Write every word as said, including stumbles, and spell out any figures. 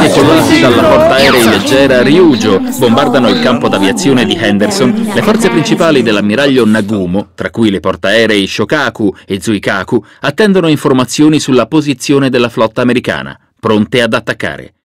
veicolati dalla portaerei leggera Ryujo bombardano il campo d'aviazione di Henderson, le forze principali dell'ammiraglio Nagumo, tra cui le portaerei Shokaku e Zuikaku, attendono informazioni sulla posizione della flotta americana, pronte ad attaccare.